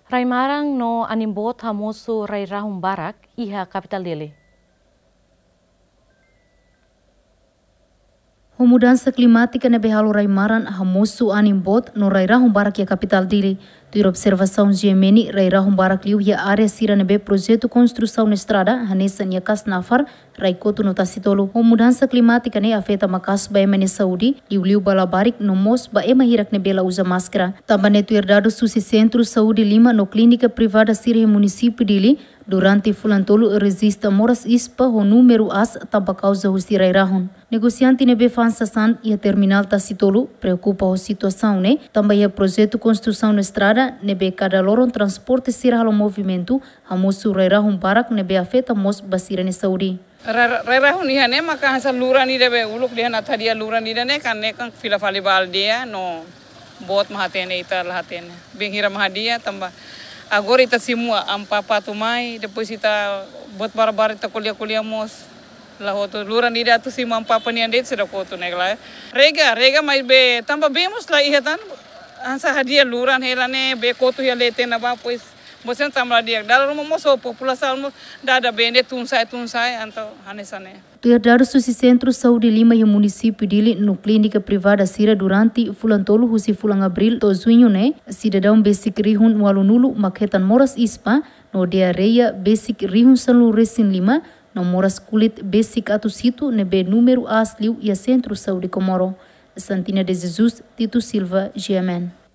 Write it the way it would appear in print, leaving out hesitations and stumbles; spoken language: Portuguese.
Raimarang no animbot hamoso Rairahum Barak iha capital dele. A mudança climática na Behalo Raimaran hamoso animbot no Rairahum Barak a capital dele. De observação GMN, Rairahum Barak liu a área sira nebe projeto construção na estrada, hanessa nia kas nafar, raikoto no Tacitolo. A mudança climática ne afeta makas ba emane saúde, liu balabarik no mos ba ema hirak nebela usa máscara. Também neto herdado suci centro saúde Lima no clínica privada sira município dele, durante fulantolo resista moras ispa o número as tamba causa o Rairahum. Negociante nebe fansa san e a terminal Tacitolo preocupa a situação ne, também a projeto construção na estrada nebe cada loron transporte sira halo movimento hamosu Rairahum Barak nebe afeta mos basira ne saúde. Rairahum ni hane maka hasa lura ni debe uluk dia na thadia lura ni dane kan ne kan fila fali bal dia no bot mahatene ita lahatene benghira mahadia tamba agora ita simua ampa patumai depois ita bot barbar ita kuliah mos lahoto lura ni dia tu simua ampa panian det sira koto negla rega mais be tamba bemos la ihatan ansa hadia luran helane be koto ya lete na ba pois bosen tamra dia dalam rumah moso população dada bende tunsai anto hanesane. Herdado suci centro saúde Lima e o município dele no clínica privada sira durante fulantolo husi fulang abril to junho ne cidadão basic rihun no alunulo maketan moras ispa no diarreia basic rihun sanlu resin Lima no moras kulit basic atusito nebe número asliu e a centro saúde Comoro. Santina de Jesus, Tito Silva, GMN.